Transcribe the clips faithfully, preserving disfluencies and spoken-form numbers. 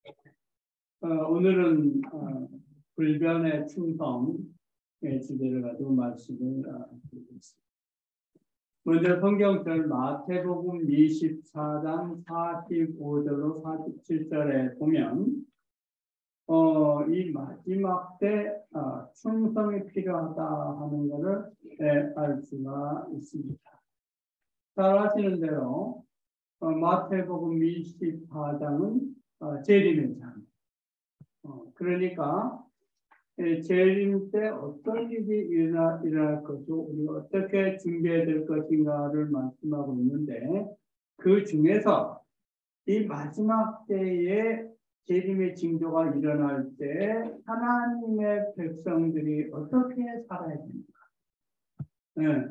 어, 오늘은 어, 불변의 충성의 주제를 가지고 말씀을 어, 드리겠습니다. 먼저 성경절 마태복음 이십사 장 사십오 절로 사십칠 절에 보면 어, 이 마지막 때 어, 충성이 필요하다 하는 것을 예, 알 수가 있습니다. 잘 아시는 대로 어, 마태복음 이십사 장은 어, 재림의 장. 어, 그러니까 예, 재림 때 어떤 일이 일어나, 일어날 것이고 우리가 어떻게 준비해야 될 것인가를 말씀하고 있는데 그 중에서 이 마지막 때에 재림의 징조가 일어날 때 하나님의 백성들이 어떻게 살아야 됩니까? 네.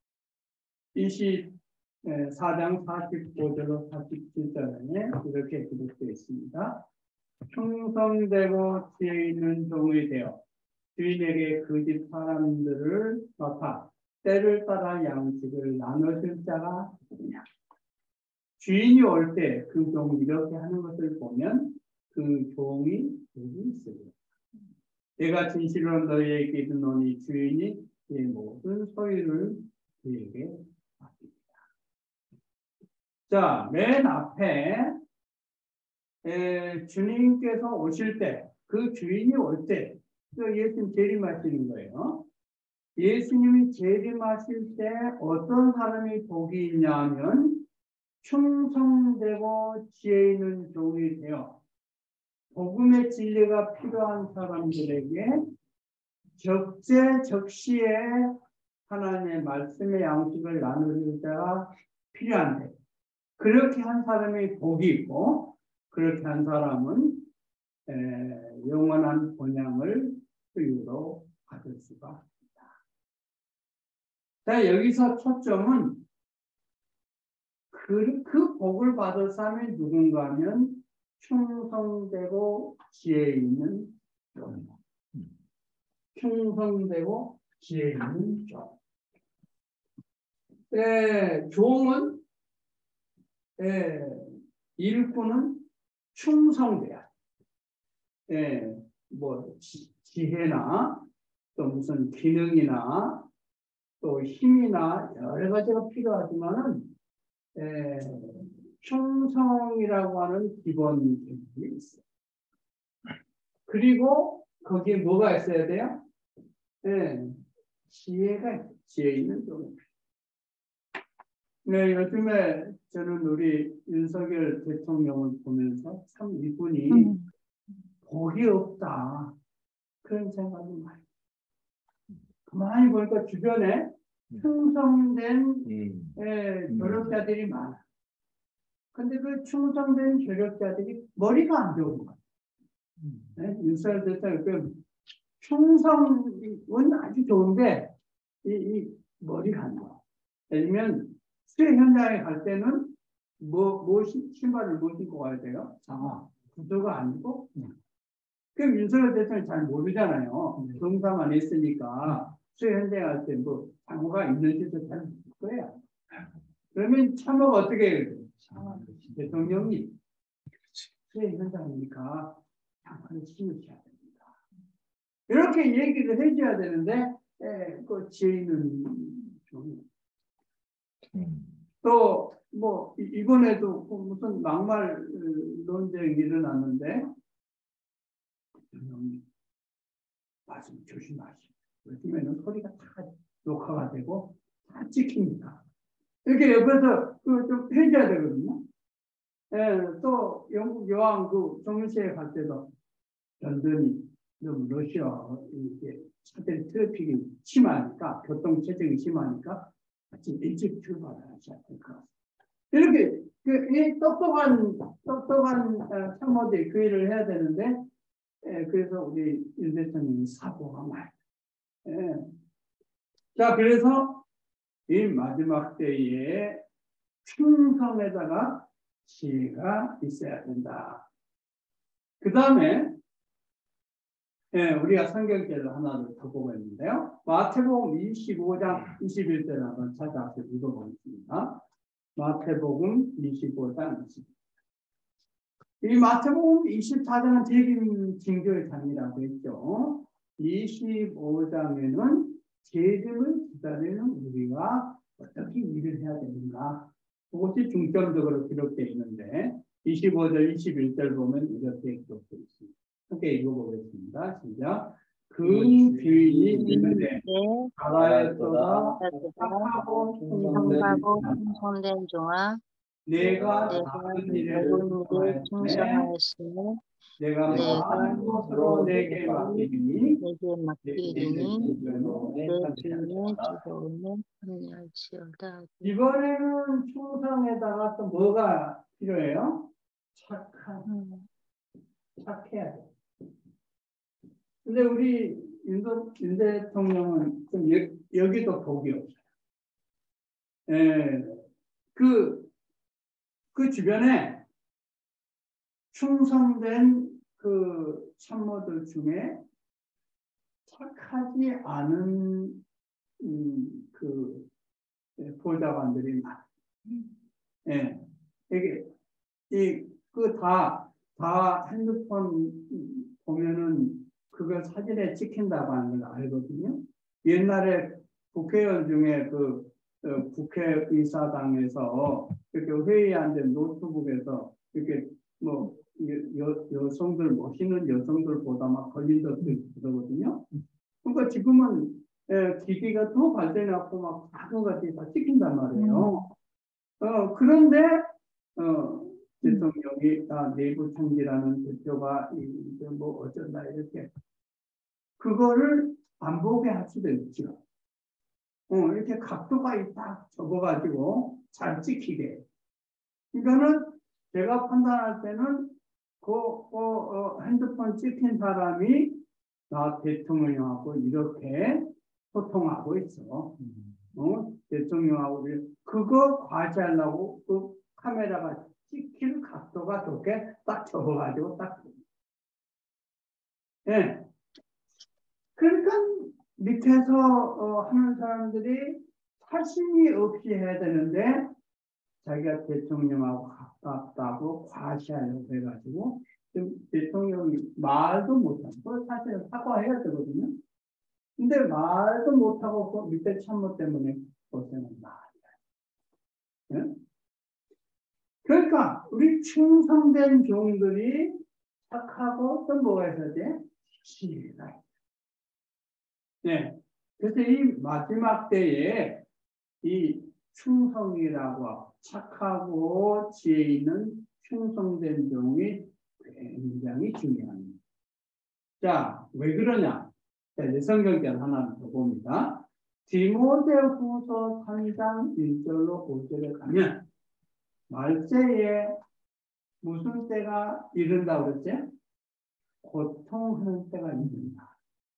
이십사 장 사십오 절로 사십칠 절에 이렇게 기록되어 있습니다. 충성되고 지혜 있는 종이 되어 주인에게 그 집 사람들을 맡아 때를 따라 양식을 나눠줄 자가 있느냐. 주인이 올 때 그 종이 이렇게 하는 것을 보면 그 종이 여기 있으리라. 내가 진실로 너희에게 이르노니 주인이 그 모든 소유를 그에게 맡깁니다. 자, 맨 앞에 에, 주님께서 오실 때, 그 주인이 올 때, 예수님 재림하시는 거예요. 예수님이 재림하실 때 어떤 사람이 복이 있냐면 충성되고 지혜 있는 종이 되어 복음의 진리가 필요한 사람들에게 적재적시에 하나님의 말씀의 양식을 나누는 자가 필요한데 그렇게 한 사람이 복이 있고 그렇게 한 사람은 에, 영원한 본향을 소유로 받을 수가 있다. 자, 여기서 초점은 그, 그 복을 받을 사람이 누군가 하면 충성되고 지혜 있는 종. 충성되고 지혜 있는 종. 에, 종은 에, 일꾼은 충성돼야 예, 뭐 지, 지혜나 또 무슨 기능이나 또 힘이나 여러 가지가 필요하지만은 예, 충성이라고 하는 기본 기능이 있어요. 그리고 거기에 뭐가 있어야 돼요? 예, 지혜가 지혜 있는 종. 네, 요즘에 저는 우리 윤석열 대통령을 보면서 참 이분이 음. 복이 없다. 그런 생각이 많이. 많이 보니까 주변에 충성된 음. 예, 조력자들이 많아. 근데 그 충성된 조력자들이 머리가 안 좋은 거야. 네? 윤석열 대통령, 충성은 아주 좋은데, 이, 이 머리가 안 좋아. 예를 들면, 수해 현장에 갈 때는 뭐, 뭐, 신발을 뭐 신고 가야 돼요? 장화. 구두가 아니고, 그럼 윤석열 대통령이 잘 모르잖아요. 경사만 했으니까 수해 현장에 갈 때 뭐 장호가 있는지도 잘 모를 거예요. 그러면 참모가 어떻게 해요? 대통령이 수해 현장이니까 장화를 신으셔야 됩니다. 이렇게 얘기를 해줘야 되는데 에, 그 지혜 있는 종이 또 뭐 이번에도 무슨 막말 논쟁이 일어났는데 말씀 조심하시오. 요즘에는 소리가 다 녹화가 되고 다 찍힙니다. 이렇게 옆에서 그 좀 해줘야 되거든요. 예, 또 영국 여왕 그 정시에 갈 때도 런던이 너무 러시아 이게 차들 트래픽이 심하니까 교통 체증이 심하니까 아침 일찍 출발하셔야 될 것 같습니다. 이렇게 그, 이 똑똑한 똑똑한 참모들이 그 일을 해야 되는데. 예, 그래서 우리 윤 대통령이 사고가 많아요. 예. 자, 그래서 이 마지막 때에 충성에다가 지혜가 있어야 된다. 그 다음에 예, 우리가 성경제를 하나 더 보고 있는데요. 마태복음 이십오 장 이십일 절을 한번 찾아서 읽어보겠습니다. 마태복음 이십오 장 이십일 절. 이 마태복음 이십사 장은 재림 징조의 장이라고 했죠. 이십오 장에는 재림을 기다리는 우리가 어떻게 일을 해야 되는가. 그것이 중점적으로 기록되어 있는데 이십오 절, 이십일 절 보면 이렇게 기록되어 있습니다. 함께 읽어보겠습니다. 시작. 그 주인이 있는데 가라였도다 착하고 충성된 종아 내가 내가 작은 일에 모든 일에 충성하였으며 내가 많은 것으로 내게 맡기니 내게 맡기리니 내 주인의 즐거움에 참여할지어다. 이번에는 충성에다가 또 뭐가 필요해요? 착한, 착해야 돼. 근데 우리 윤, 윤 대통령은 좀 여, 여기도 복이 없어요. 예, 그, 그 주변에 충성된 그 참모들 중에 착하지 않은 음, 그 보좌관들이 많아요. 예, 이게 이그 다 다 핸드폰 보면은 그걸 사진에 찍힌다고 하는 걸 알거든요. 옛날에 국회의원 중에 그 어, 국회의사당에서 이렇게 회의하는데 노트북에서 이렇게 뭐 여, 여성들 멋있는 여성들보다 막 걸린 적도 있거든요. 그러니까 지금은 예, 기기가 또 발전해갖고 막 작은 것들이 다 찍힌단 말이에요. 어, 그런데 어, 대통령이 아, 내부 총지라는 대표가 이제 뭐 어쩐다 이렇게 그거를 안 보게 할 수도 있죠. 어, 이렇게 각도가 딱 접어가지고 잘 찍히게. 이거는 제가 판단할 때는 그 어, 어, 핸드폰 찍힌 사람이 나 대통령하고 이렇게 소통하고 있어. 어? 대통령하고 그거 과시하려고 그 카메라가 찍힐 각도가 좋게 딱 접어가지고 딱. 예. 그러니까 밑에서 어, 하는 사람들이 사심이 없이 해야 되는데 자기가 대통령하고 가깝다고 과시하려고 해가지고 좀 대통령이 말도 못하고 사실 사과해야 되거든요. 근데 말도 못하고 그 밑에 참모 때문에 고생은 말이야. 네? 그러니까 우리 충성된 종들이 착하고 또 뭐가 있어야 돼? 지혜가. 네. 그래서 이 마지막 때에 이 충성이라고 착하고 지혜 있는 충성된 종이 굉장히 중요합니다. 자, 왜 그러냐? 자, 이제 성경절 하나 더 봅니다. 디모데후서 삼 장 일 절로 오 절에 가면 말세에 무슨 때가 이른다 그랬지? 고통하는 때가 이른다.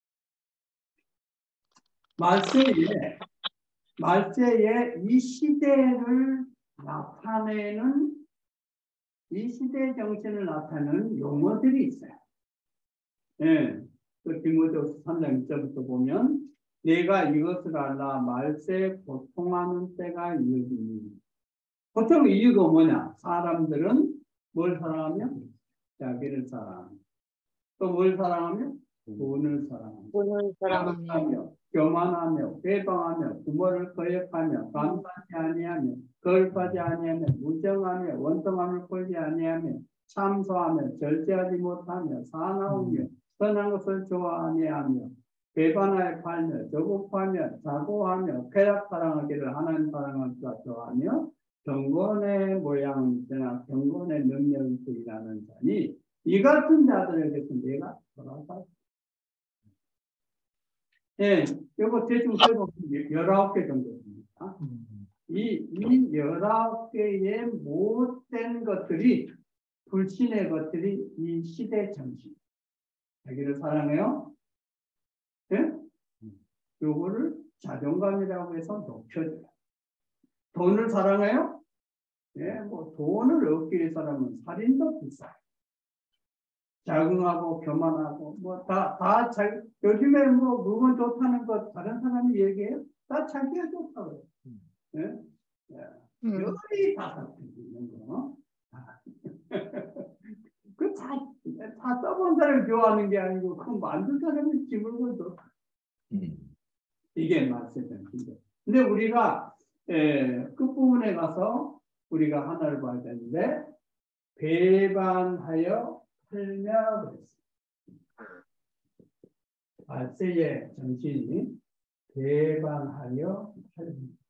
말세에 말세에 이 시대를 나타내는 이 시대 정신을 나타내는 용어들이 있어요. 예, 그 디모데후서 삼 장 일 절부터 보면 내가 이것을 알라 말세에 고통하는 때가 이르리니. 고통 이유가 뭐냐? 사람들은 뭘 사랑하며? 자기를 사랑하며. 또 뭘 사랑하며? 돈을 사랑하며. 돈을 사랑하며. 교만하며, 배방하며, 부모를 거역하며, 감사하지 아니하며, 거룩하지 아니하며, 무정하며, 원통함을 풀지 아니하며, 참소하며, 절제하지 못하며, 사나우며, 선한 것을 좋아하지 아니하며, 배반하여 팔며, 조급하며, 자고하며, 쾌락 사랑하기를 하나님 사랑을 좋아하며, 경건의 모양이나 경건의 능력이 일하는 자니 이 같은 자들에게서 내가 돌아가. 예, 이거 대충 세보면 열아홉 개 정도입니다. 이, 이 열아홉 개의 못된 것들이, 불신의 것들이 이 시대 정신. 자기를 사랑해요? 예? 요거를 자존감이라고 해서 높여줘요. 돈을 사랑해요? 예, 뭐 돈을 얻기 위해서라면 살인도 비싸요. 자긍하고 교만하고 뭐 다 다 자 요즘에 뭐 물건 좋다는 거 다른 사람이 얘기해요? 다 자기가 좋다고 해요. 예? 예. 음. 열이 다 잡히는 거. 다 써본 사람이 좋아하는 게 아니고 그 만든 사람이 지물고 또 음. 이게 말씀입니다. 근데 우리가 에, 끝부분에 가서 우리가 하나를 봐야 되는데 배반하여 팔며 그랬어요. 말세의 정신이 배반하여 팔며.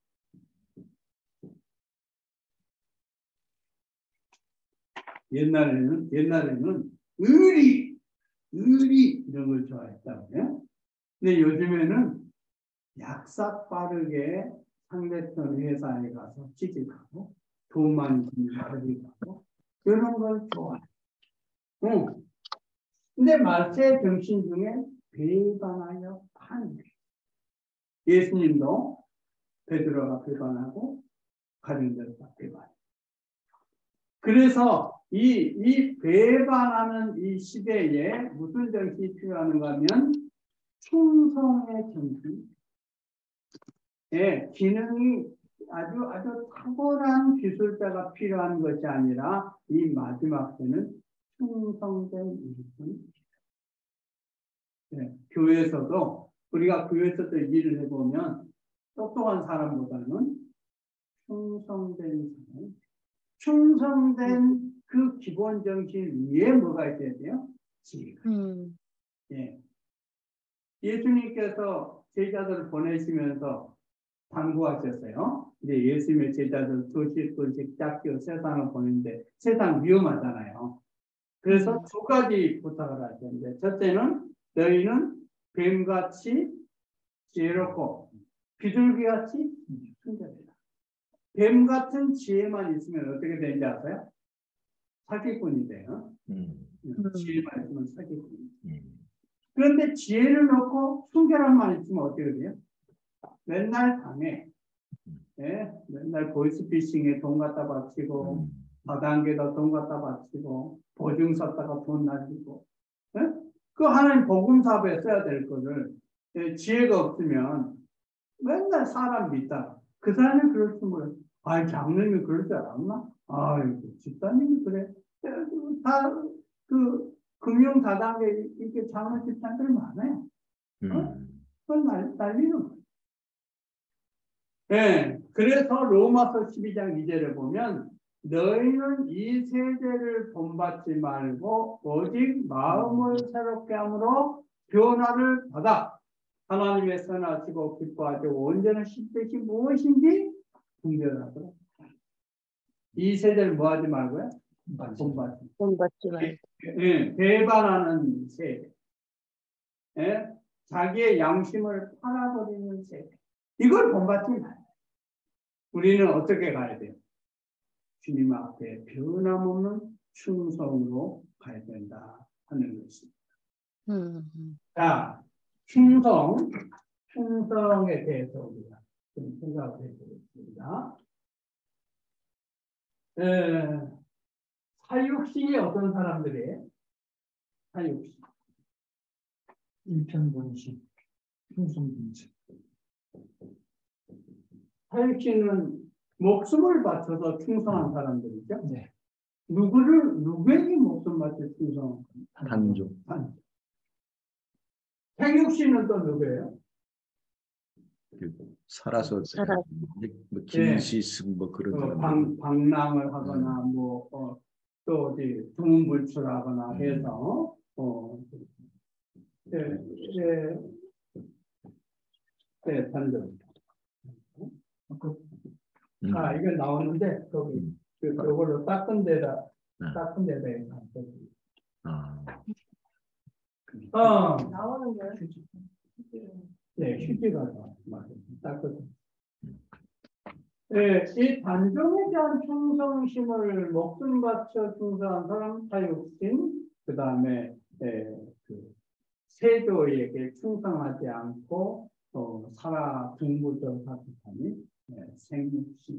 옛날에는 옛날에는 의리 의리 이런 걸 좋아했다고요. 근데 요즘에는 약삭 빠르게 상대편 회사에 가서 취직하고 돈 많이 주면 어디 가고 이런 걸 좋아해. 응. 근데 말세 정신 중에 배반하여 파는 거예요. 예수님도 베드로가 배반하고 가정들 다 배반. 그래서 이, 이 배반하는 이 시대에 무슨 정신이 필요한가 하면 충성의 정신. 예, 기능이 아주 아주 탁월한 기술자가 필요한 것이 아니라 이 마지막 때는 충성된 일꾼. 예, 교회에서도 우리가 교회에서도 일을 해보면 똑똑한 사람보다는 충성된 사람, 충성된 그 기본 정신 위에 뭐가 있어야 돼요? 지혜가. 음. 예. 예수님께서 제자들을 보내시면서 당부하셨어요. 이제 예수님의 제자들 두씩 두씩 짝지어 세상을 보는데 세상 위험하잖아요. 그래서 음. 두 가지 부탁을 하셨는데 첫째는 너희는 뱀같이 지혜롭고 비둘기같이 순결해라. 뱀 같은 지혜만 있으면 어떻게 되는지 아세요? 사기꾼이 돼요. 음. 지혜만 있으면 사기꾼이. 음. 그런데 지혜를 넣고 순결함만 있으면 어떻게 돼요? 맨날 당해. 예? 맨날 보이스피싱에 돈 갖다 바치고 음. 마당계다 돈 갖다 바치고 보증 섰다가 돈 날리고 예? 그 하나님 복음 사업에 써야 될 거를 예, 지혜가 없으면 맨날 사람 믿다. 그 사람이 그럴 줄 몰라. 아, 장로님이 그럴 줄 알았나? 아이고, 집사님이 그래. 다, 그, 금융 다단계, 이렇게 장로 집사님들 많아요. 어? 그건 날, 날리는 거예요. 예. 그래서 로마서 십이 장 이 절에 보면, 너희는 이 세대를 본받지 말고, 오직 마음을 새롭게 함으로 변화를 받아. 하나님의 선하시고 기뻐하시고 온전한 뜻이 무엇인지 분별하도록. 이 세대를 뭐 하지 말고요? 본받지. 본받지 말고. 예, 배반하는 세대. 예? 자기의 양심을 팔아버리는 세대. 이걸 본받지 말아요. 우리는 어떻게 가야 돼요? 주님 앞에 변함없는 충성으로 가야 된다 하는 것입니다. 음. 자, 충성. 충성에 대해서 우리가 좀 생각을 해보겠습니다. 에, 사육신이 어떤 사람들이에요? 사육신. 일편본식, 충성분식. 사육신은 목숨을 바쳐서 충성한 사람들이죠. 네. 누구를, 누구에게 목숨 바쳐 충성한 단종. 사람? 생육신은 또 누구예요? 살아서 살아. 뭐 김시승 뭐 그런 어, 사람들. 방, 방랑을 하거나 음. 뭐 어, 또 어디 두문불출하거나 음. 해서 어, 네, 네, 네, 단정. 음. 아, 이거 나오는데 거기 음. 그 그걸로 닦은 데다 네. 닦은 데다 해서 아. 어, 나오는 거예요? 네, 휴지가 맞아요. 닦은. 네, 이 단종에 대한 충성심을 목숨 바쳐 충성한 사람 사육신, 그 다음에 그 세조에게 충성하지 않고 어, 살아 중부적 사특하니 네, 생육신.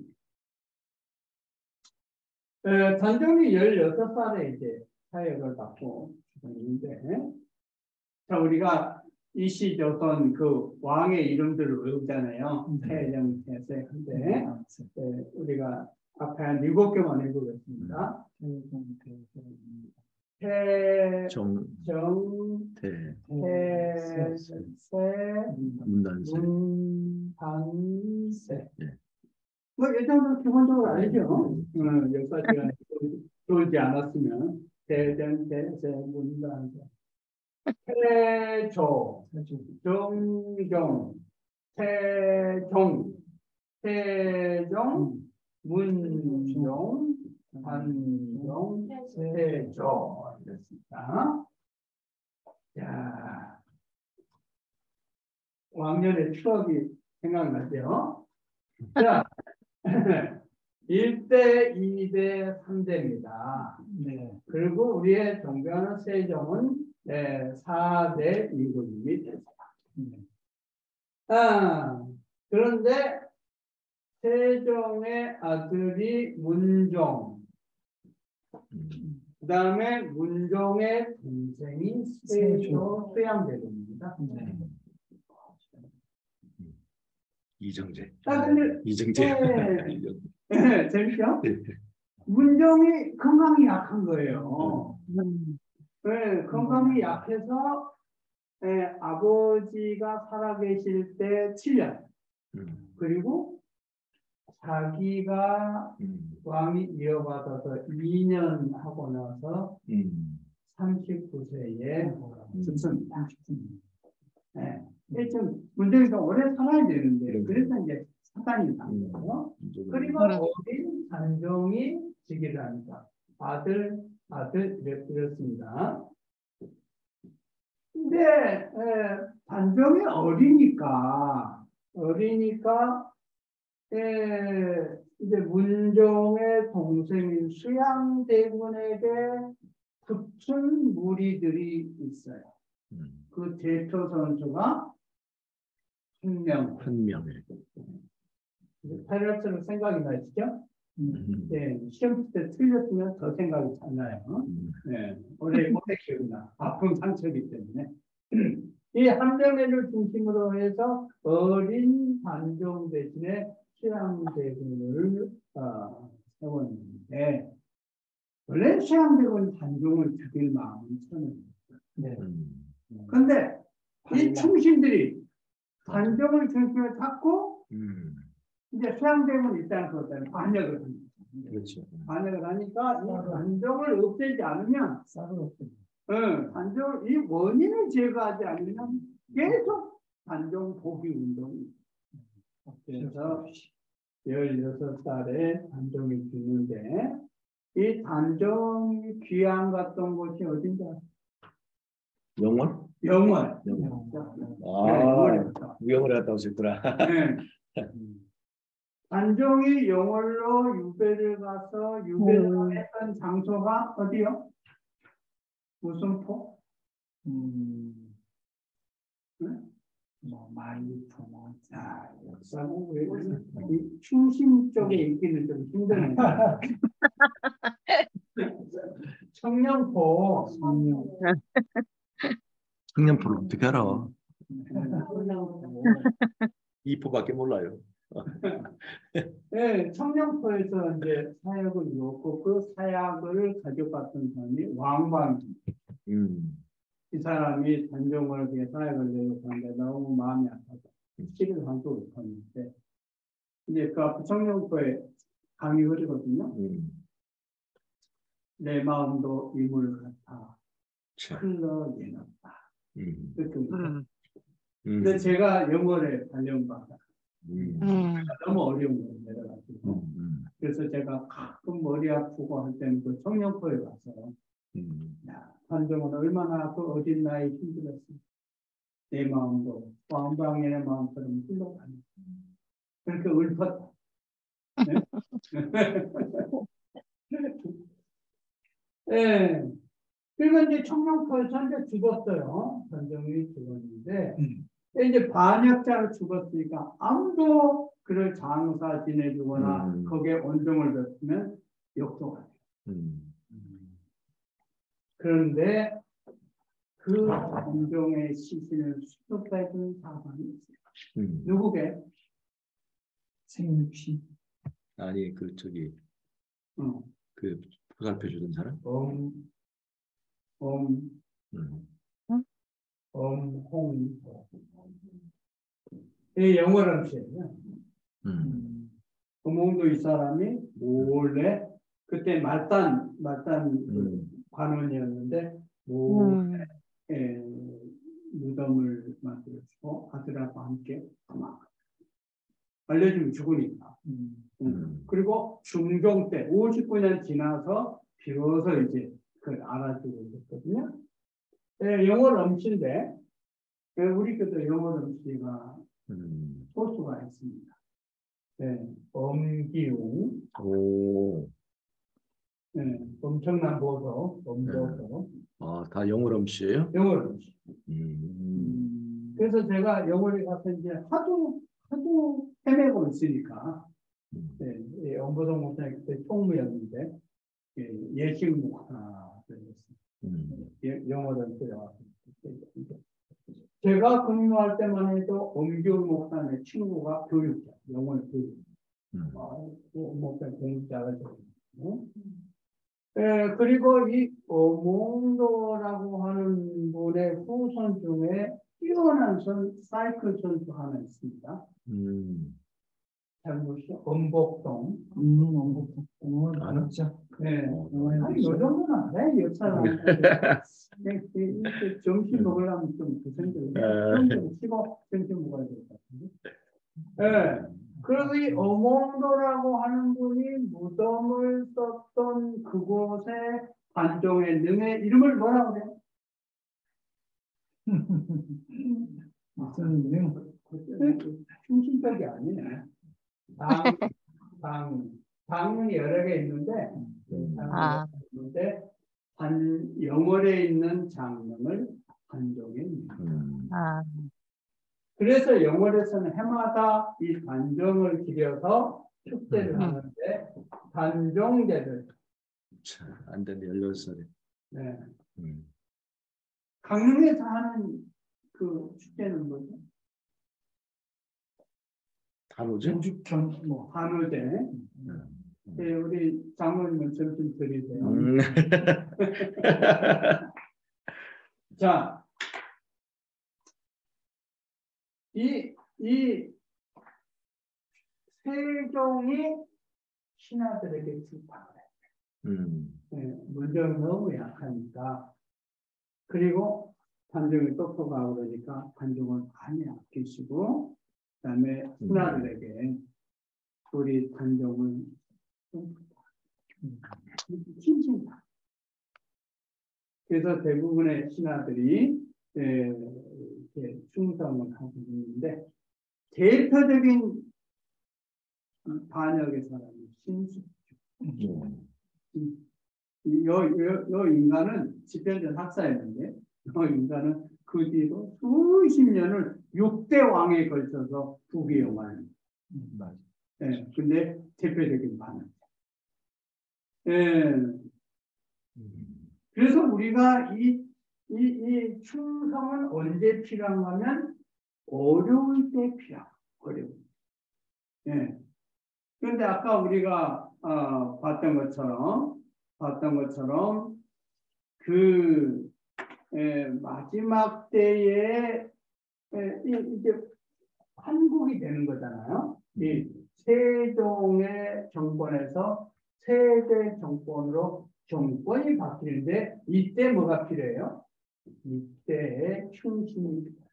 에, 단종이 열여섯 살에 이제 사역을 받고 있는데, 자 우리가 이시조선 그 왕의 이름들을 외우잖아요. 태정, 태세. 근데 네, 우리가 앞에 한 일곱 개만 해보겠습니다. 태, 정, 정, 태, 태, 세, 문단세. 문단세. 예. 뭐, 일단 기본적으로 알죠? 어, 여기까지가 돌지 않았으면. 대전, 대세, 문단세. 태조, 정종, 태종, 태종, 문종, 단종, 태조. 이렇습니다. 자, 왕년의 추억이 생각나죠? 자, 일 대, 이 대, 삼 대입니다. 네. 그리고 우리의 종변의 세종은 네, 사 대 이군이 됐어요. 네. 아, 그런데 세종의 아들이 문종, 그 다음에 문종의 동생이 세조 수양대군입니다. 네. 이정재. 아, 근데, 이정재. 네. 네, 재밌죠? 문종이 건강이 약한 거예요. 음. 네, 건강이 약해서 네, 아버지가 살아계실 때 칠 년, 음. 그리고 자기가 음. 왕이 이어받아서 이 년 하고 나서 음. 삼십구 세에 죽습니다. 네. 음. 좀 문제가 오래 살아야 되는데 음. 그래서 이제 사단이 난 거예요. 음. 그리고 음. 어린 단종이 즉위를 하니까 아들 아들 이랬습니다. 근데 에, 단종이 어리니까 어리니까 에, 이제 문종의 동생인 수양대군에게 붙은 무리들이 있어요. 음. 그 대표 선수가 한명. 한명에. 파일럿으로 생각이 나시죠? 음. 네, 시험 때 틀렸으면 더 생각이 잘 나요. 음. 네, 오래 오래 기억나. 아픈 상처이기 때문에. 이 한명회를 중심으로 해서 어린 단종 대신에 수양대군을 어, 세웠는데 원래 수양대군 단종을 죽일 마음은 저는. 네. 음. 그런데 이 충신들이 단종을 중심으로 잡고 음. 이제 수양대군 입장에서 어떤 반역을 합니다. 그렇죠. 반역을 하니까 이 단종을 없애지 않으면 쌀을 없애지. 응, 단종 이 원인을 제거하지 않으면 계속 단종 포기 운동이. 그래서 열여섯 살에 단종이 죽는데 이 단종이 귀양 갔던 곳이 어딘지 아세요? 영월? 영월. 영월. 네, 아, 영월에 갔다. 영월에 갔다 오셨구나. 네. 단종이 영월로 유배를 가서 유배를 음. 했던 장소가 어디요? 무슨 포? 음, 응? 뭐 마이프 뭐 자, 역사고 왜 이 충신 쪽에 있기는 좀 힘드네. 청량포. 청년포를 어떻게 알아? 청량포. 이포밖에 몰라요. 네, 청량포에서 이제 사역을 이뤘고 그 사역을 가져갔던 사람이 왕방. 음. 이 사람이 단종을 위해 사역을 내려가는데 너무 마음이 아파서 시를 한도 못하는데 이제 그 앞에 청량포에 강이 흐르거든요. 음. 내 마음도 이물 같아 참. 흘러 예놨다. 음. 그렇게 음. 음. 근데 제가 영월에 단련받아 음. 음. 너무 어려운 거예요 내려가지고. 음. 음. 그래서 제가 가끔 머리 아프고 할 때는 그 청량포에 가서 음. 야, 단종은 얼마나 그 어린 나이에 힘들었어. 내 마음도 왕방의 마음처럼 흘러가네. 그렇게 읊었다. 네? 네. 그리고 이제 청량포에서 이제 죽었어요. 단종이 죽었는데, 음. 이제 반역자로 죽었으니까 아무도 그를 장사 지내주거나 음. 거기에 온종을 줬으면 욕도가 돼요. 음. 그런데 그 온종의 시신을 수습해준 사람이 있어요. 음. 누구게? 생육신 아니 그 저기 어. 그 보살펴 주던 사람? 어. 엄, 음. 엄홍도. 이 영어로 시예요. 음. 엄홍도 이 사람이 몰래 그때 말단 말단 음. 관원이었는데 몰래 음. 에, 무덤을 만들어주고 아들하고 함께 아마 알려주면 죽으니까. 음. 음. 그리고 중종 때 오십구 년 지나서 비로소 이제 그걸 알아주고 있었거든요. 예, 영어 넘치인데 예, 우리 교도 영어 넘치가 음. 소수가 있습니다. 예, 엄기웅, 오. 예, 엄청난 보도, 엄보도, 아, 다 영어로 씨예요? 영어 넘치. 음. 그래서 제가 영어에 가서 이제 하도 하도 헤매고 있으니까 음. 예, 예, 엄보동 목사님 그때 총무였는데 예, 예식 목사가 됐어요. 음. 예, 영어를 들어와서 제가 근무할 때만 해도 엄기훈 목사님의 친구가 교육자, 영어 교육. 음. 어, 목사 공자가 되고. 예, 그리고 이 어몽도라고 하는 분의 후손 중에 뛰어난 선, 사이클 선수 하나 있습니다. 음. 잘못이 엄복동. 음, 엄복동. 어, 알았죠. 네. 어, 아니, 요 정도는 알아요. 역사가. 점심 먹으려면 좀 그 정도로. 정도로 치고 점심 먹어야 될 것 같은데. 네. 그리고 이 어몽도라고 하는 분이 무덤을 썼던 그곳에 관종의 능의 이름을 뭐라고 그래요? 무슨 이름? 중심적이 아니네. 당, 당, 당은 여러 개 있는데, 아. 있는데 한 영월에 있는 장명을 관종의 능. 음. 아. 그래서 영월에서는 해마다 이 단종을 기려서 축제를 음. 하는데 단종제를 참, 안 되네, 열여덟 살에. 네. 음. 강릉에서 하는 그 축제는 뭐죠? 단오제? 오죽현, 뭐 한우제. 음. 네, 우리 장모님은 점심 드리세요. 음. 자, 이, 이 세종이 신하들에게 출판을 해요. 음. 네, 문제는 너무 약하니까. 그리고 단종이 똑똑하고 그러니까 단종을 많이 아끼시고, 그 다음에 신하들에게 우리 단종을 칭칭다. 그래서 대부분의 신하들이 에, 이렇게 충성을 하고 있는데, 대표적인 반역의 사람이 신수. 음. 이, 요, 요, 요 인간은 집현전 학사였는데, 요 인간은 그 뒤로 수십 년을 육 대 왕에 걸쳐서 부귀영화합니다. 음, 맞아. 예, 근데 대표적인 반응. 예, 그래서 우리가 이, 이, 이 충성은 언제 필요한가 하면 어려울 때 필요하고, 어려울 때. 예. 그런데 아까 우리가, 어, 봤던 것처럼, 봤던 것처럼, 그, 예, 마지막 때에, 예, 이제 한국이 되는 거잖아요. 이 세종의 정권에서 세대 정권으로 정권이 바뀌는데 이때 뭐가 필요해요? 이때의 충신이 필요해요.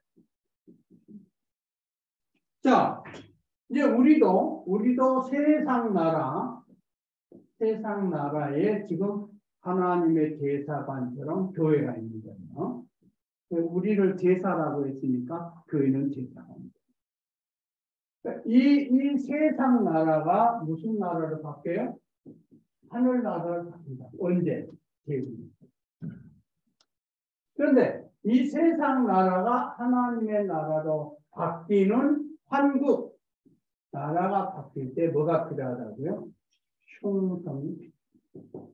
자, 이제 우리도 우리도 세상 나라 세상 나라에 지금 하나님의 대사관처럼 교회가 있는 거예요. 우리를 대사라고 했으니까 교회는 대사관입니다. 이, 이 세상 나라가 무슨 나라로 바뀌어요? 하늘 나라로 바뀝니다. 언제? 대부분. 그런데 이 세상 나라가 하나님의 나라로 바뀌는 환국, 나라가 바뀔 때 뭐가 필요하다고요? 충성이 필요해요.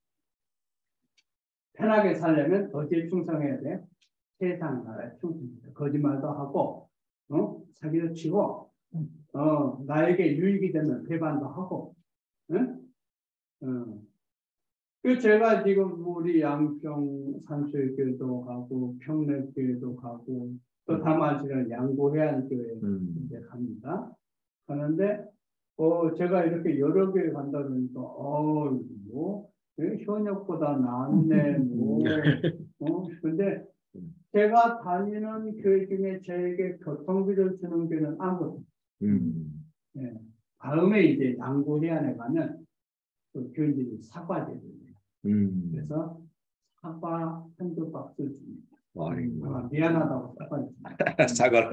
편하게 살려면 어디에 충성해야 돼요? 세상 나라에 충성해야 거짓말도 하고, 어? 사기도 치고, 어, 나에게 유익이 되면 배반도 하고, 응? 어. 그 제가 지금 우리 양평 산수교회도 가고 평내교회도 가고 또 다만시는 양고해안교회 음. 이제 갑니다. 가는데 어 제가 이렇게 여러 교회 간다 그러니까 어뭐 현역보다 낫네 뭐 어 근데 제가 다니는 교회 중에 저에게 교통비를 주는 교회는 아무것도 음. 예. 다음에 이제 양고해안에 가면 그 교인들이 사과제를 해요. 음. 그래서 사과 한두 박스 줍니다. 아이고. 아, 미안하다고 사과 줍니다. 사과를.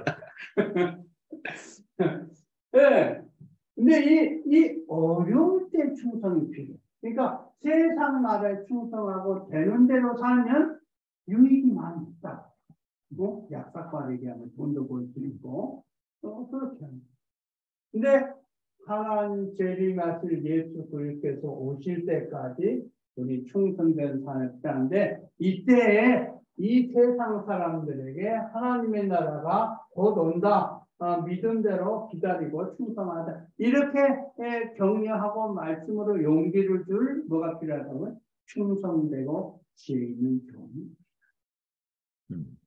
네. 근데 이, 이 어려울 때 충성이 필요해. 그러니까 세상 나라에 충성하고 되는 대로 살면 유익이 많이 있다. 그리고 약삭과 얘기하면 돈도 벌 수 있고 또 그렇게 합니다. 근데 하나님 재림하실 예수 그리스도께서 오실 때까지 우리 충성된 삶을 필요한데 이때에 이 세상 사람들에게 하나님의 나라가 곧 온다. 어, 믿음대로 기다리고 충성하다. 이렇게 에, 격려하고 말씀으로 용기를 줄 뭐가 필요하다면 충성되고 지혜 있는 교훈. 음.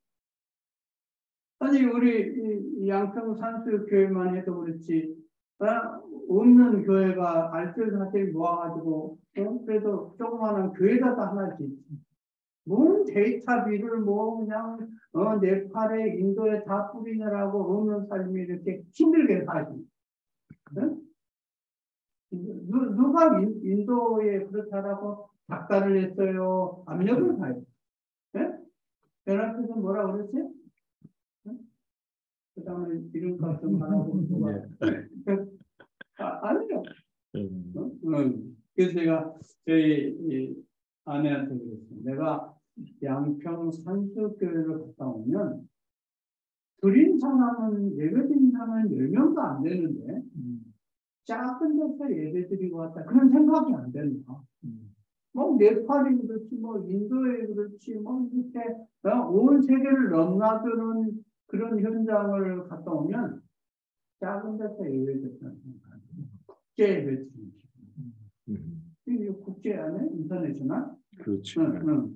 아니 우리 이 양평 산수교회만 해도 그렇지 어? 없는 교회가 알뜰사뜰 모아가지고 어? 그래도 조그마한 교회라도 하나씩 있지. 뭔 데이터비를 뭐 그냥 어, 네팔에 인도에 다 뿌리느라고 없는 삶이 이렇게 힘들게 살지. 응? 누, 누가 인, 인도에 그렇게 하라고 작가를 했어요. 압력을 가요. 예? 연합에서 뭐라 그랬지? 응? 그 다음에 이름값 좀 하라고 누가. 아, 아니요. 음. 어? 응. 그래서 제가 저희 이 아내한테 그랬어요. 내가 양평 산수교회를 갔다 오면 드림 사람은 예배드린 사람은 열 명도 안 되는데 음. 작은 데서 예배드리고 왔다 그런 생각이 안 된다. 음. 뭐 네팔이 그렇지 뭐 인도에 그렇지 뭐 이렇게 온 세계를 넘나드는 그런 현장을 갔다 오면 작은 데서 예배드리는 생각 국제 예배드리는 음. 이 국제 안에 인터내셔널 그렇죠. 응, 응.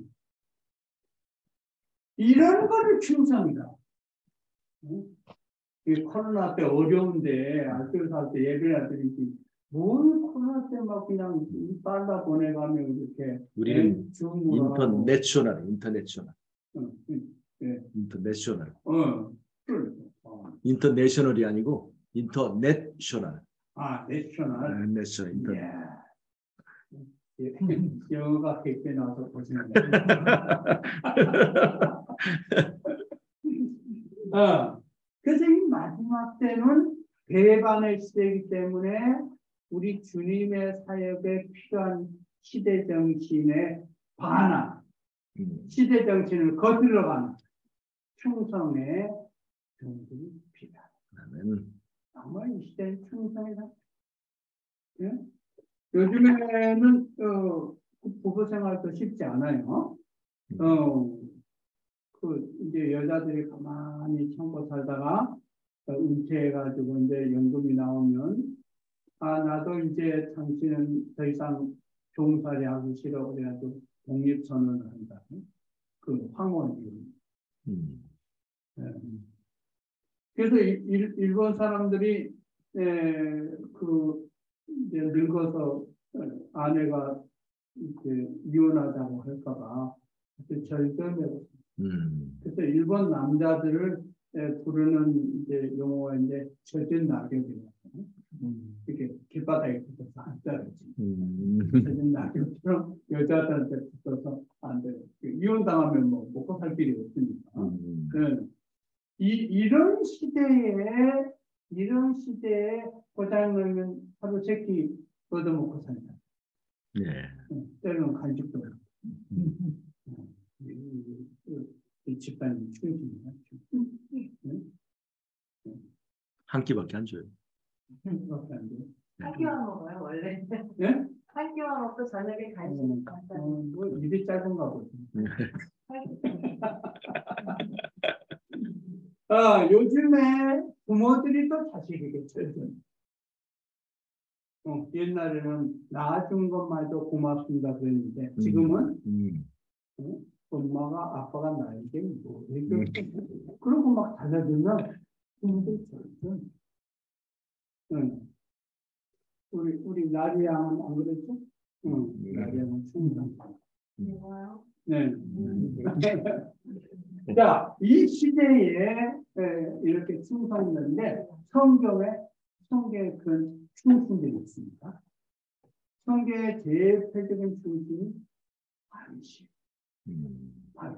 이런 거를 충성이다. 응? 이 코로나 때 어려운데 알뜰살 때 예배를 드리지 뭘 코로나 때 막 그냥 빨라 보내가면 이렇게 우리는 인터내셔널, 인터내셔널, 응, 응, 네. 인터내셔널. 어, 어. 인터내셔널이 아니고 인터내셔널. 아, 내셔널. 아, 내셔널, 인터. Yeah. 영어가 객게 나와서 보시면 돼요. 어, 그래서 이 마지막 때는 배반의 시대이기 때문에 우리 주님의 사역에 필요한 시대 정신에 반한 음. 시대 정신을 거슬러가는 충성의 정신이 필요하다. 정말 이 시대의 충성이다. 예? 요즘에는 어, 부부 생활도 쉽지 않아요. 어, 그 이제 여자들이 가만히 참고 살다가 어, 은퇴해가지고 이제 연금이 나오면 아 나도 이제 당신은 더 이상 종살이 하기 싫어 그래가지고 독립선언을 한다. 그 황혼이. 음. 네. 그래서 일, 일본 사람들이 에, 그 이제 늙어서 아내가 이제 이혼하자고 할까봐 절전해요. 음. 그래서 일본 남자들을 부르는 이제 용어가 이제 절전 낙엽이에요. 음. 이렇게 길바닥에 붙어서 안 떨어지. 음. 절전 낙엽처럼 여자들한테 붙어서 안 떨어지. 이혼당하면 뭐 먹고 살 길이 없으니까. 음. 네. 이 이런 시대에 이런 시대에 고장나면 하루 세끼 얻어먹고 산다. 네. 때로는 간식도 먹고. 음. 이 집단이 충분이야. 한 끼밖에 안 줘요. 한 끼밖에 안 줘요. 한 끼만 먹어요 원래. 예? 한 끼만 먹고 저녁에 간식. 어, 어, 뭐 입이 짧은가 보지. 아 요즘에 부모들이 또 자식에게 철든. 어, 어, 옛날에는 낳아준 것만도 고맙습니다 그랬는데 지금은 음. 어? 엄마가 아빠가 나에게 뭐 해줄 그러고 막 달라지면 힘들 죠. 응. 우리 우리 나리 양은 안 그랬죠? 응. 나리 양은 충성. 이거요? 네. 자, 이 시대에 에, 이렇게 충성이었는데 성경에 성경에 그런 충신들이 있습니다. 성경의 대표적인 충신이 다윗이에요. 음. 다윗.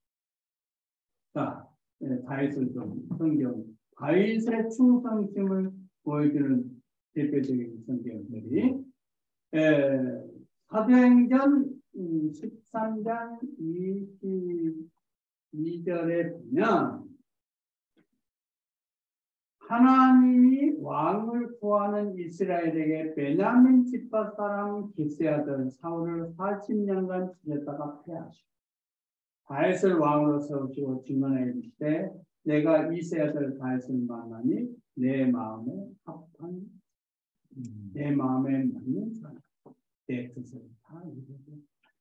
자, 예, 다윗을 좀 성경 다윗의 충성심을 보여주는 대표적인 성경들이 에, 사도행전 음, 십삼 장 이십이 절에 보면 하나님이 왕을 구하는 이스라엘에게 베냐민 지파 사람 기스의 아들 사울을 사십 년간 지냈다가 패하시고 다윗을 왕으로 세우시고 증언하여 이르시되 내가 이새의 아들 다윗을 만나니 내 마음에 합한 내 마음에 맞는 사람 내 뜻을 다 이루고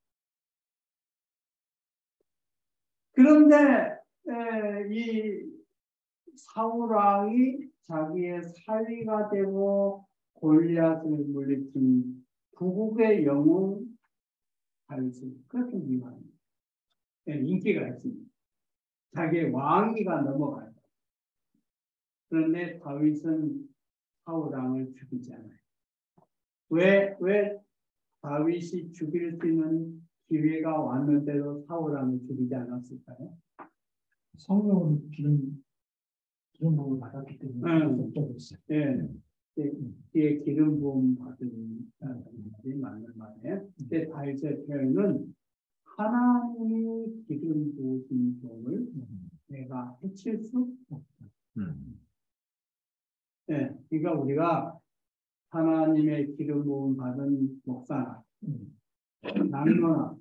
그런데 에, 이 사울 왕이 자기의 사위가 되고 골리앗을 물리친 부국의 영웅 다윗을 그렇게 미워합니다. 인기가 있습니다. 자기의 왕위가 넘어가요. 그런데 다윗은 사울 왕을 죽이지 않아요. 왜, 왜 다윗이 죽일 수 있는 기회가 왔는데도 사울 왕을 죽이지 않았을까요? 성령으로 기름 기름 부음을 받았기 때문에 음. 걱정이 있어요. 예. 뒤에 기름 부음 받은 말이 맞는 말이에요. 근데 다윗의 표현은 하나님이 기름 부으신 종을 내가 해칠 수 없다. 음. 예. 그러니까 우리가 하나님의 기름 부음 받은 목사나 장로나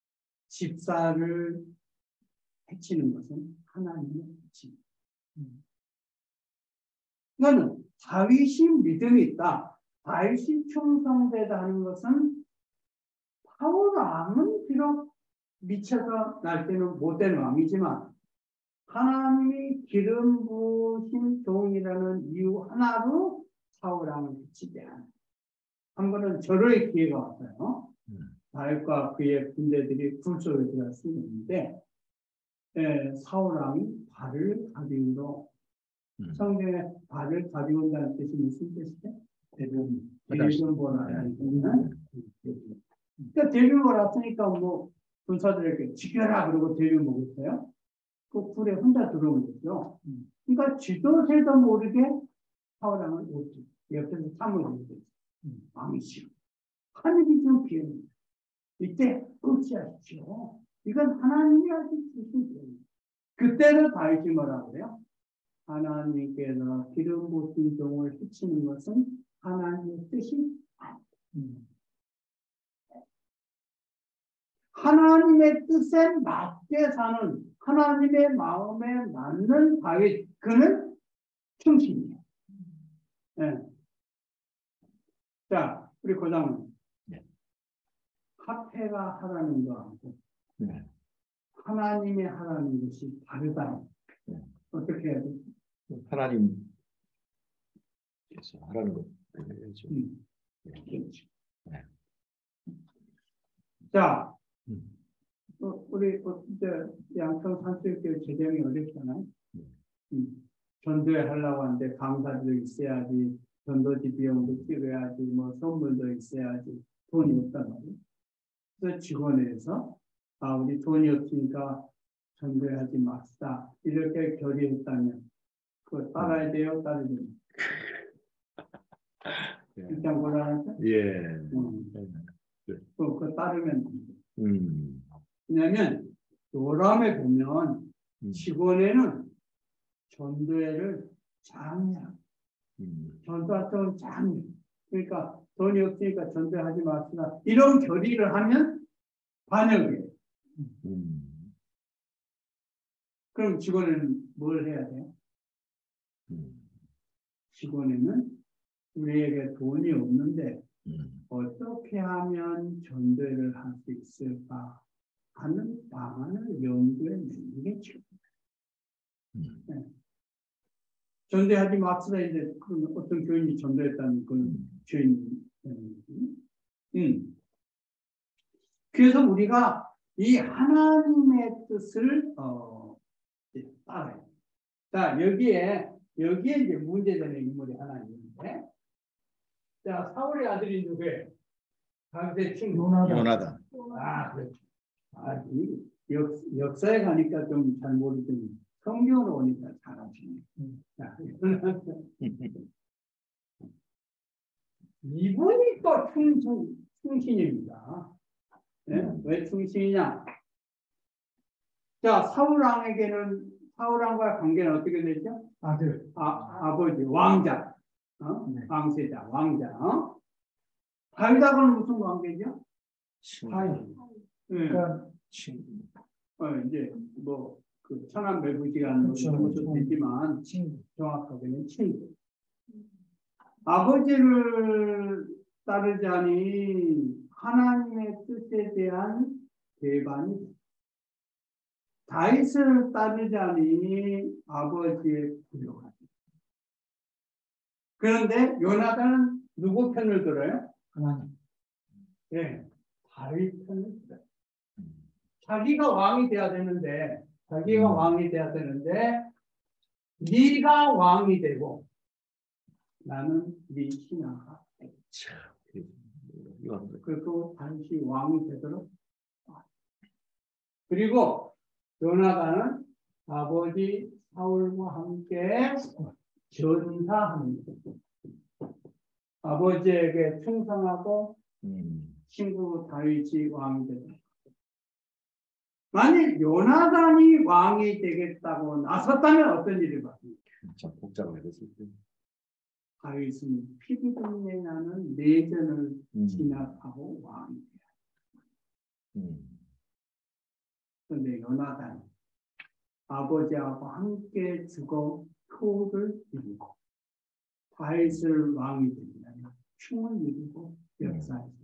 집사를 해치는 것은 하나님의 해치. 이거는 다윗이 믿음이 있다. 다윗이 충성되다 하는 것은 사울 왕은 비록 미쳐서 날 때는 못된 왕이지만 하나님이 기름 부으신 종이라는 이유 하나로 사울 왕을 해치지 않아요. 한 번은 절호의 기회가 왔어요. 다윗과 그의 군대들이 불 속에 들어갔는데 예, 사울 왕이 발을 가디우러 음. 성경에 발을 가디운다는 뜻이 무슨 뜻이죠? 대변, 화장실. 대변 보라는 그러니까 대변 보랐으니까 뭐 군사들에게 지켜라 그러고 대변 먹었어요. 그 불에 혼자 들어온 거죠. 그러니까 지도새도 모르게 사울 왕을 오지 옆에서 참으려고 했어요. 왕이 싫어. 하늘이 좀 비옵니다. 이때 어찌하십시오. 이건 하나님이 하신 뜻이에요. 그때는 다윗이 뭐라고 그래요? 하나님께서 기름 부으신 종을 해치는 것은 하나님의 뜻이 아니다. 하나님의 뜻에 맞게 사는 하나님의 마음에 맞는 다윗 그는 충신이에요. 네. 자, 우리 고장님 네. 화폐가 하라는 거하고 네. 하나님의 하라는 것이 다르다. 네. 어떻게 해야 되지? 하나님께서 하라는 것 해야죠. 음. 네. 네. 자, 음. 어, 우리 어, 이제 양평 산수교회 재정이 어렵잖아요. 음. 전도하려고 하는데 강사도 있어야지, 전도지 비용도 찍어야지, 뭐 선물도 있어야지, 돈이 없단 말이에요. 그래서 직원에서 아 우리 돈이 없으니까 전도하지 맙시다 이렇게 결의했다면 그거 따라야 돼요, 따라야 돼요. 일단 뭐라니까? 예. 음. 네. 그, 그 따르면 됩니다. 음. 왜냐하면 요람에 보면 음. 직원에는 전도회를 장려, 음. 전도 활동을 장려. 그러니까 돈이 없으니까 전도하지 맙시다. 이런 결의를 하면 반역이에요. 음. 그럼 직원에는 뭘 해야 돼요? 음. 직원에는 우리에게 돈이 없는데 음. 어떻게 하면 전도를 할 수 있을까 하는 방안을 연구해 내는 게 지금입니다. 음. 네. 전도하지 맙시다. 이제 그 어떤 교인이 전도했다는 그 음. 주인. 음. 그래서 우리가 이 하나님의 뜻을 어, 따라요. 자, 여기에 여기에 이제 문제되는 인물이 하나 있는데, 자, 사울의 아들이 누구예요? 다윗의 친구 요나단. 요나단. 아, 그렇죠. 아, 이 역, 역사에 가니까 좀 잘 모르더니 성경으로 오니까 잘 아시네. 음. 자, 이분이 또 충신, 충신입니다. 네? 음. 왜 충신이냐? 자, 사울왕에게는 사울왕과의 관계는 어떻게 되죠? 아들. 아, 아버지 왕자, 어? 네. 왕세자, 왕자. 어? 다윗하고는 무슨 관계죠? 사이. 네. 그러니까 친구. 어, 이제 뭐그 천안 매부지간 그렇죠. 것도 되지만 친구. 정확하게는 친구. 아버지를 따르자니 하나님의 뜻에 대한 배반이, 다윗을 따르자니 아버지의 불효하다. 그런데 요나단은 누구 편을 들어요? 하나님. 네, 다윗 편을 들어요. 자기가 왕이 돼야 되는데, 자기가 음. 왕이 돼야 되는데, 네가 왕이 되고 나는 네 신하가 되고. 참. 이거 그리고 다시 왕이 되도록. 그리고 요나단은 아버지 사울과 함께 전사합니다. 아버지에게 충성하고 음. 친구 다윗이 왕이 되다. 만일 요나단이 왕이 되겠다고 나섰다면 어떤 일이 벌어집니까? 참 복잡하겠을 때. 다윗은 피비린내 나는 내전을 음. 진압하고 왕이 돼요. 음. 그런데 요나단 아버지하고 함께 죽어 표를 이루고 다윗을 왕이 되면 충을 이루고 역사했습니다.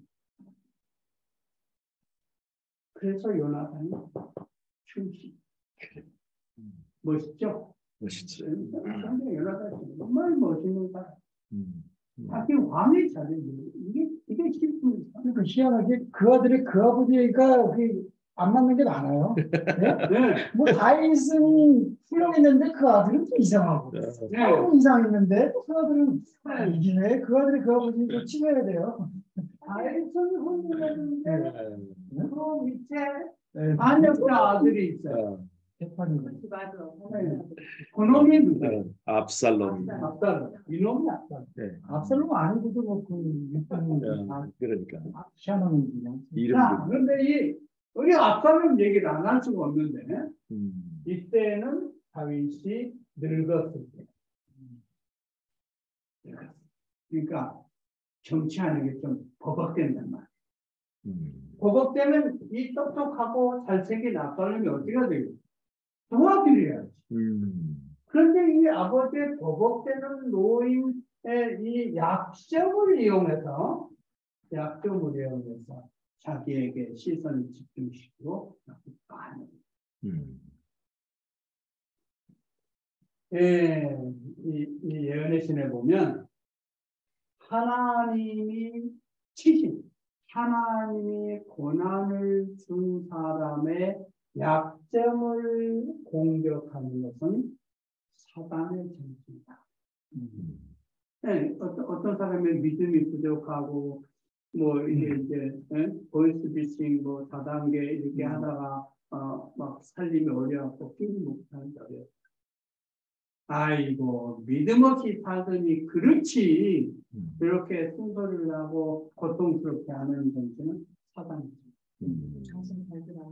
그래서 요나단이 충신. 음. 멋있죠? 멋있지. 근데 요나단이 정말 멋있는 사람. 음. 음. 자기 왕의 자리인데 이게 이게 쉽습니까? 그러니까 희한하게 그 아들이 그 아버지가 그 안 맞는 게 많아요. 네? 네. 뭐 다윗은 훌륭했는데 그 아들은 좀 이상하고, 네. 사울은 이상했는데 그 아들은 네. 이기네. 그 아들이 그 아버지를 치워야 돼요. 다윗은 훌륭했는데 네. 그 밑에 네. 반역자 아들이 있어요. 어. 재판이. 그렇지, 맞아. 네. 그놈이 누구예요? 어. 압살롬. 압살롬. 이놈이 압살롬. 네. 압살롬 아니고도 뭐그 육군이 다 어, 그러니까 희한한 그냥. 자, 이름도. 그런데 이 우리 압살롬 얘기를 안 할 수가 없는데 음. 이때는 다윗이 늙었을 때. 그러니까 정치하는 게 좀 버벅된단 말이에요. 음. 버벅되면 이 똑똑하고 잘생긴 압살롬이 어떻게 돼요? 도와드려야지. 음. 그런데 이 아버지의 버벅대는 노인의 이 약점을 이용해서 약점을 이용해서 자기에게 시선을 집중시키고 나쁘다. 음. 예, 이, 이 예언의 신에 보면 하나님이 치신, 하나님이 고난을 준 사람의 약점을 공격하는 것은 사단의 정치이다. 음. 네, 어떤, 어떤 사람의 믿음이 부족하고, 뭐, 이게 음. 이제, 예? 보이스피싱, 뭐, 다단계 이렇게 음. 하다가, 어, 막 살림이 어려워서 끼니 못하는 어려워. 아이고, 믿음 없이 살더니, 그렇지. 음. 그렇게 순서를 하고 고통스럽게 하는 정치는 사단이죠. 음. 정신 잘 들어.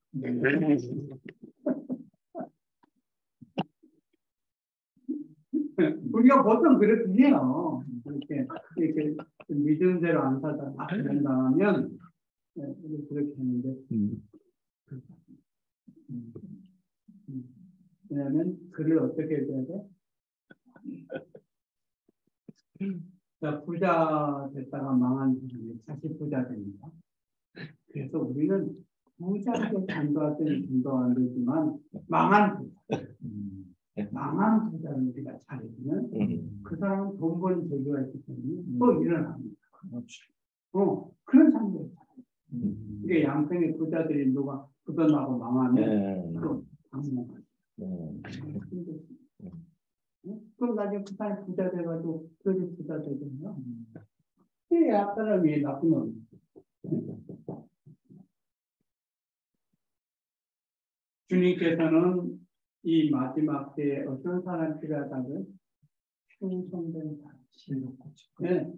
우리가 보통 그렇게 해요. 이렇게, 이렇게 믿음대로 안 살다 막 된다면, 네, 그렇게 하는데, 음. 음, 음. 왜냐하면 글을 어떻게 해야 돼? 자, 부자 됐다가 망한 사람이 다시 부자 됩니다. 그래서 우리는 부자에게 전도할 때는 전도 안 되지만 망한 부자, 망한 부자를 우리가 잘해주면 음. 그 사람은 돈 버는 재주가 있기 때문에 또 일어납니다. 어, 그런 사람들이 음. 이게 양평의 부자들이 누가 부도나고 망하면 네. 또 방문하죠. 네. 그럼 나중에 그 사람이 부자 돼가지고 그렇게 부자 되거든요. 이 앞사람이 나쁜 놈. 주님께서는 이 마지막 때에 어떤 사람이 필요하다고요? 충성된 사람. 네.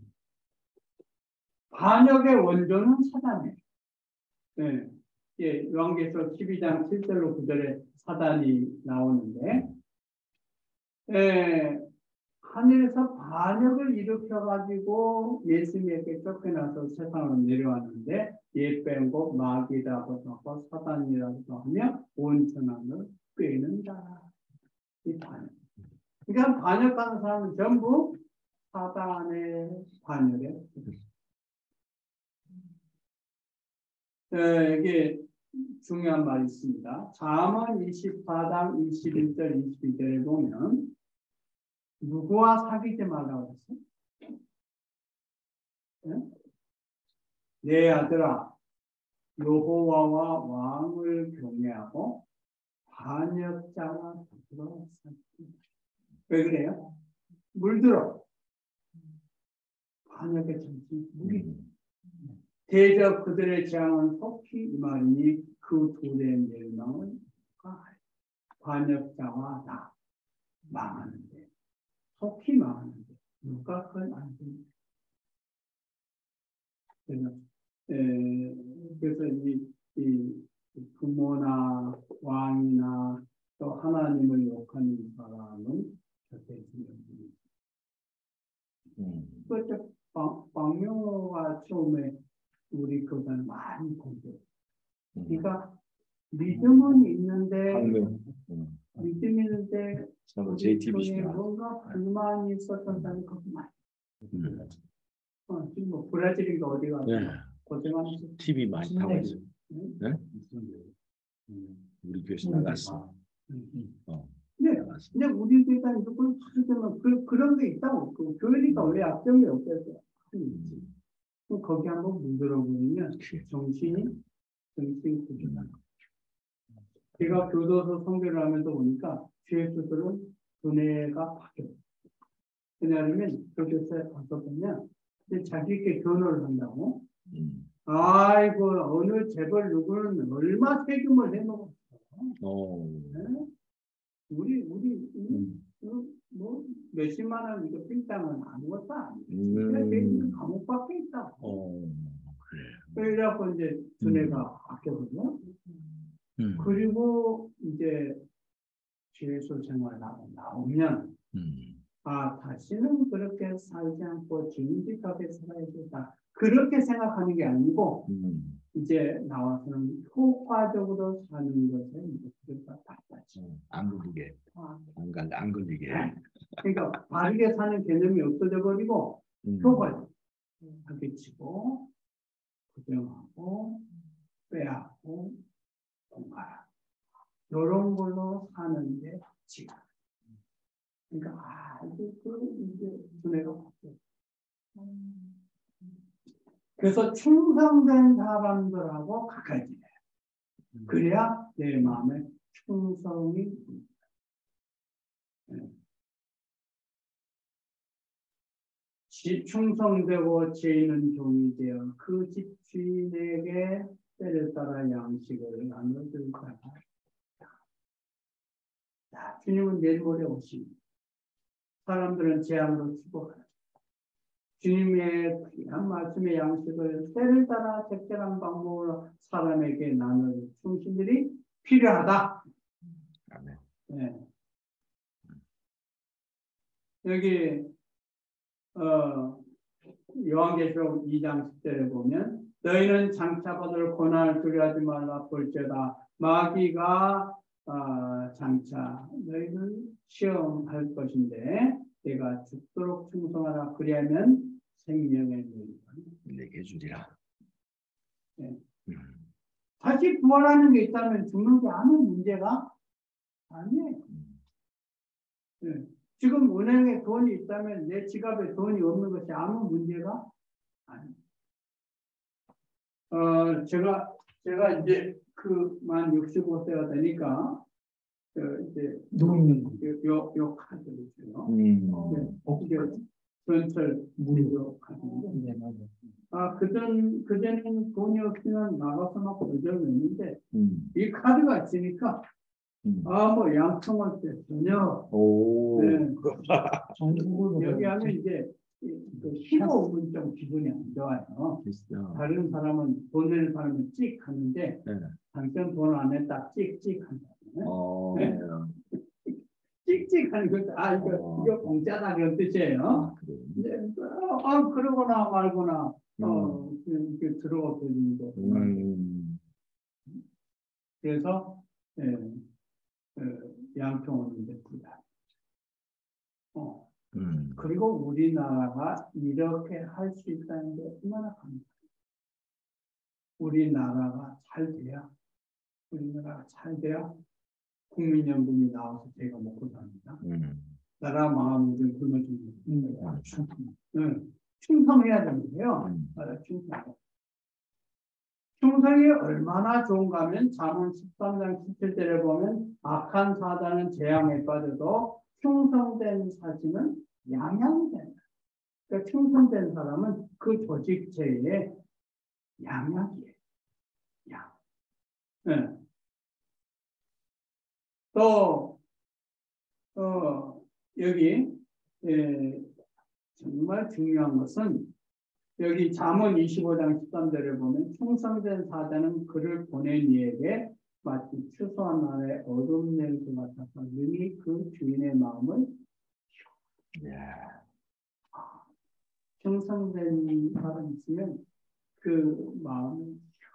반역의 원조는 사단이에요. 네. 예, 요한계시록 십이 장 칠 절로 구 절에 사단이 나오는데, 예, 하늘에서 반역을 일으켜가지고 예수님에게 쫓겨나서 세상으로 내려왔는데, 예 빼고 마귀라고도 하고 사단이라고도 하며 온천함을 꿰는다. 이 반역. 그러니까 반역하는 사람은 전부 사단의 반역에 에, 이게 중요한 말이 있습니다. 잠언 이십사 장 이십일 절 이십이 절에 보면 누구와 사귀지 말라고 했어요? 네? 내 아들아 여호와와 왕을 경외하고 반역자와 더불어 살기. 왜 그래요? 물들어. 반역의 정신, 무기. 대적 그들의 재앙은 속히 임하니 그 둘의 멸망은 반역자와 나 망하는데 속히 망하는데 누가 그걸 안 됩니까? 그래서, 에, 그래서 이, 이 부모나 왕이나 또 하나님을 욕하는 사람은 곁에 있으면 음. 그렇죠. 박명호가 처음에 우리 교단 많이 공부. 그러니까 믿음은 있는데 방금. 음. 믿음이 있는데 저는 제이티비씨나. 뭔가 불만이 있었던 사람이 거기 많이. 음. 어, 지금 뭐 브라질인가 어디 가서 네. 고생하면서 티비 많이 타고 있어요. 응? 네? 우리 교회에서 나갔어. 어. 네, 나갔어. 근데 우리 교단 이걸 하려면 그 그런 게 있다고. 그 교회니까 원래 약점이 없어서 있지. 그럼 거기 한번 문들어 보면 정신이 정신 구조다. 제가 교도소 선교를 하면서 보니까 죄수들은 두뇌가 바뀌어요. 왜냐하면 교도소에 가서 보면 자기께 변호를 한다고. 음. 아이고 어느 재벌 누구는 얼마 세금을 내먹었어. 어. 네? 우리 우리, 우리 음. 뭐 몇십만 원 이거 빈땅은 아무것도 아니에요. 음. 그냥 감옥 밖에 있다. 어. 그래. 그래갖고 이제 두뇌가 음. 바뀌거든요. 음. 그리고 이제 죄수 생활 나오면 음. 아 다시는 그렇게 살지 않고 정직하게 살아야겠다. 그렇게 생각하는 게 아니고 음. 이제 나와서는 효과적으로 사는 것에 목표가 달라지. 안 걸리게. 아, 안, 걸- 안 걸리게. 그러니까 바르게 사는 개념이 없어져 버리고 음. 효과적으로 사기치고 부정하고 빼앗고 공갈하고 이런 걸로 사는 게 지금. 그러니까 아주 그 이제 두뇌가 바뀌어. 그래서 충성된 사람들하고 가까이 지내요. 그래야 내 마음에 충성이 있습니다. 네. 충성되고 죄인은 종이 되어 그 집 주인에게 때를 따라 양식을 나눠줄 자가. 자, 주님은 내일 모레 오십니다. 사람들은 재앙으로 죽어가요. 주님의 귀한 말씀의 양식을 때를 따라 적절한 방법으로 사람에게 나눌 충신들이 필요하다. 아멘. 네. 여기 어, 요한계시록 이 장 십 절에 보면 너희는 장차 받을 고난을 두려워하지 말라 볼지어다 마귀가 어, 장차 너희를 시험할 것인데 내가 죽도록 충성하라. 그리하면 생명의 물을 내게 주리라. 네. 음. 다시 부활하는 게 있다면 죽는 게 아무 문제가 아니에요. 네. 지금 은행에 돈이 있다면 내 지갑에 돈이 없는 것이 아무 문제가 아니에요. 어, 제가, 제가 이제 그 만 육십오 세가 되니까, 그 이제, 노인 요, 요 카드를 줘요. 음. 네. 이게 전철 무료 카드인데. 네, 맞아요. 아, 그전, 그전에는 돈이 없으면 나가서 막 거절했는데, 음. 이 카드가 있으니까, 음. 아, 뭐, 양성할 때 전혀, 오. 네. 전국을 여기 하면 이제, 그 십오 분 좀 기분이 안 좋아요. 됐어. 다른 사람은, 돈 내는 사람은 찍 하는데, 네. 당장 돈 안 냈다, 찍, 찍 한다. 어. 네. 찍찍 하는 것도, 아, 이거, 어. 이거 공짜다, 그런 뜻이에요. 아, 그래. 이제, 아, 그러거나 말거나, 음. 어, 이렇게 들어가 버리는 거. 음. 그래서, 예, 어, 양평 오는데 부자. 어. 음. 그리고 우리나라가 이렇게 할 수 있다는 게 얼마나 감사해요. 우리나라가 잘 돼야, 우리나라가 잘 돼야 국민연금이 나와서 제가 먹고 삽니다. 음. 나라 마음을 굶어주는 거예요. 음. 응. 충성해야 되는데요. 음. 나라 충성. 충성이 얼마나 좋은가 하면 잠언 십삼 장 십칠 절에 보면 악한 사자는 재앙에 빠져도 충성된 사진은 양양이 된다. 그러니까 충성된 사람은 그 조직체의 양양이에요. 양. 네. 또, 어, 여기, 예, 정말 중요한 것은 여기 잠언 이십오 장 십삼 절에 보면 충성된 사자는 그를 보낸 이에게 마치 추수한 날에 어둠 냄새 같아서 능히 그 주인의 마음을 예. 충성된 사람이 있으면 그 마음을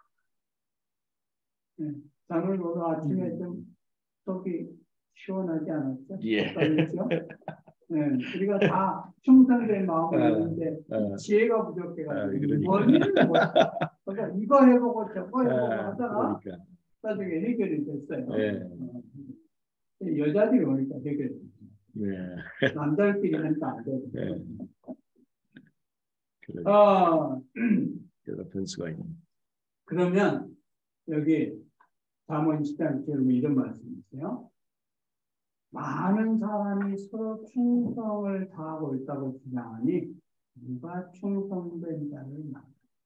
네. 잠을 오늘 아침에 좀 속이 시원하지 않았죠? 예. 그렇죠? 네, 우리가 다 충성된 마음을 했는데 어. 지혜가 부족해가지고 아, 그러니까. 원인을 못. 그러니까 이거 해보고 저거 해보고 아, 하다가 그러니까. 나중에 해결이 됐어요. 예. 어. 여자들이 오니까 해결이 예. 됐어요. 남자들끼리는 또 안 되고. 예. 그래. 어, 여러 변수가 있네. 그러면 여기 잠언 십 장 이런 말씀이 있어요. 많은 사람이 서로 충성을 다하고 있다고 주장하니 누가 충성된 자를 만나.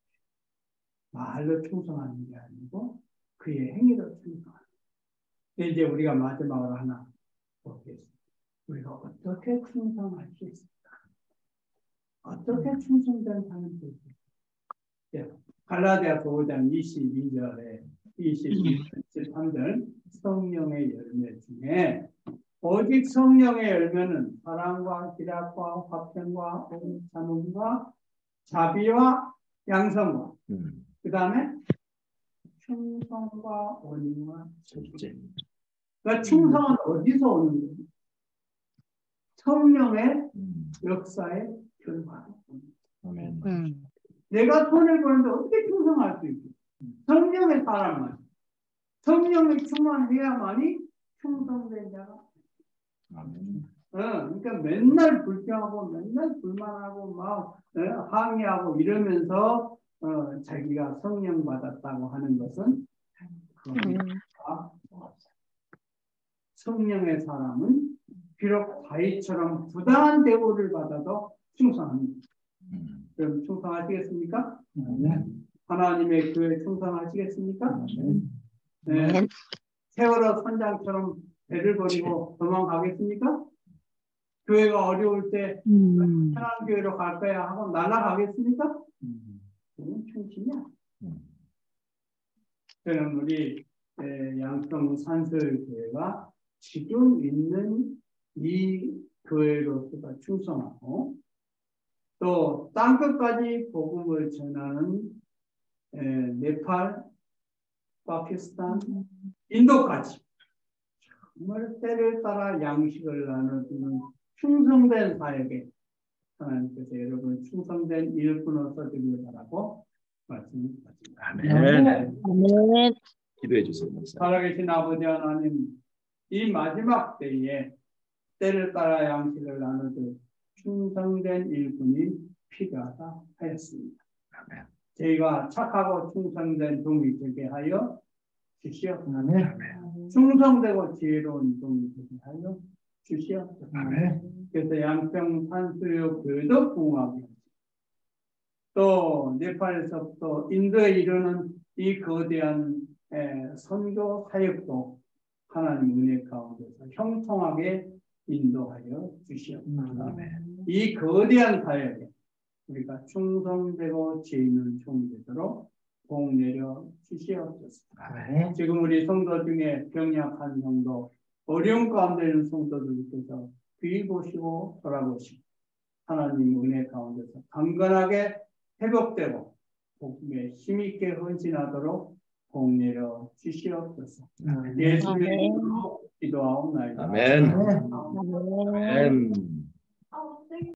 말로 충성하는 게 아니고 그의 행위로 충성하는. 근데 이제 우리가 마지막으로 하나 보겠습니다. 우리가 어떻게 충성할 수 있을까? 어떻게 충성된 사람이 될 수 있을까? 갈라디아서 오 장 이십이 절에 이십이, 이십삼 절 성령의 열매 중에 오직 성령의 열매는 사랑과 기락과 화평과 참음과 자비와 양성과 음. 그 다음에 충성과 온유와 절제. 그러니까 충성은 어디서 오는 거예요? 성령의 음. 역사의 결과로. 아멘. 음. 내가 손을 보는데 어떻게 충성할 수 있겠어요? 성령의 사람만. 성령이 충만해야만이 충성된 자가. 아멘. 어, 그러니까 맨날 불평하고 맨날 불만하고 막 어, 항의하고 이러면서 어, 자기가 성령 받았다고 하는 것은 그거가 없어요. 성령의 사람은 비록 다윗처럼 부당한 대우를 받아도 충성합니다. 음. 그럼 충성하시겠습니까? 네. 하나님의 교회 충성하시겠습니까? 네. 네. 세월호 선장처럼 배를 버리고 도망가겠습니까? 교회가 어려울 때 음. 천안교회로 갈 거야 하고 날아가겠습니까? 음. 그건 충신이야. 음. 그럼 우리 양평 산설교회가 지금 있는 이 교회로서가 충성하고 또 땅끝까지 복음을 전하는 에, 네팔, 파키스탄, 인도까지 정말 때를 따라 양식을 나눠주는 충성된 사역에 하나님께서 여러분 충성된 일꾼으로서 되길 바라고 말씀드립니다. 아멘. 아멘. 기도해 주세요. 목사님. 살아계신 아버지 하나님, 이 마지막 때에 때를 따라 양식을 나누듯 충성된 일꾼이 필요하다 하였습니다. 아멘. 저희가 착하고 충성된 종이 되게 하여 주시옵소서. 아멘. 충성되고 지혜로운 종이 되게 하여 주시옵소서. 아멘. 그래서 양평 산수유 교회도 부흥하게 하시고 또 네팔에서부터 인도에 이르는 이 거대한 에, 선교 사역도 하나님 은혜 가운데서 형통하게 인도하여 주시옵소서. 아멘. 이 거대한 사역에 우리가 충성되고 지혜 있는 종이 되도록 복 내려 주시옵소서. 아멘. 지금 우리 성도 중에 병약한 성도, 어려운 가운데 있는 성도들께서 귀 보시고 돌아보시고 하나님 은혜 가운데서 강건하게 회복되고 복음에 힘있게 헌신하도록 복 내려 주시옵소서. 예수의 이름으로 기도하옵나이다. 아멘. 아멘. 아멘. 아,